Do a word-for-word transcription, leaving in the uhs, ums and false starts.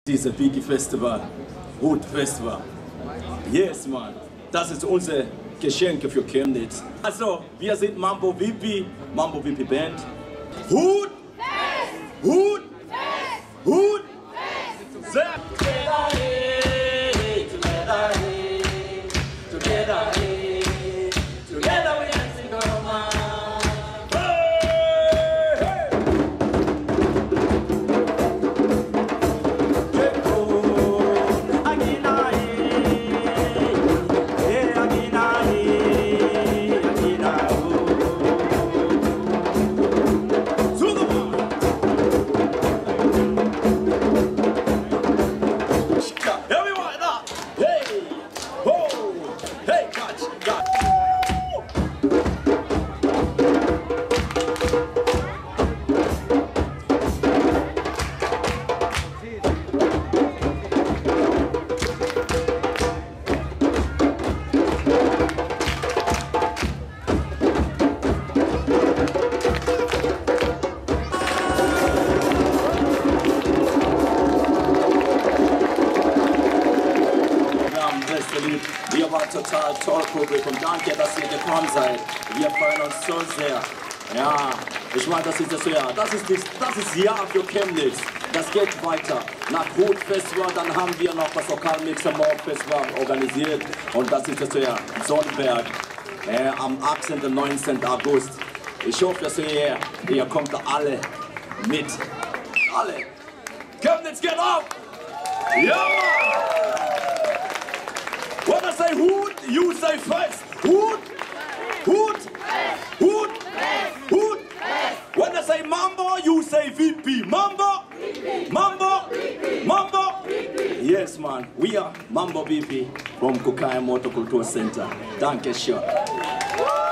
Diese Biggie Festival, Hut Festival. Yes, man. Das ist unser Geschenk für Chemnitz. Also, wir sind Mambo V P, Mambo V P Band. Hut! Fest! Hut! Fest! Hut! Fest! Sehr! Together, hey, together, hey, together, hey, together we can sing our man. Ihr wart total toll, Publikum. Danke, dass ihr gekommen seid. Wir freuen uns so sehr. Ja, ich meine, das ist das Jahr. Das ist das, das ist Jahr für Chemnitz. Das geht weiter. Nach Hut Festival, dann haben wir noch das Lokalmixer Morg Festival organisiert. Und das ist das Jahr. Sonnenberg. Äh, am achtzehnten und neunzehnten August. Ich hoffe, dass ihr, ihr kommt da alle mit. Alle. Chemnitz, geht auf! Ja! When I say hood, you say fest. Hood, hood, hood, hood. When I say mambo, you say V P. Mambo, mambo, mambo. Yes, man. We are Mambo V P from Kukaya Motor Culture Center. Danke schön.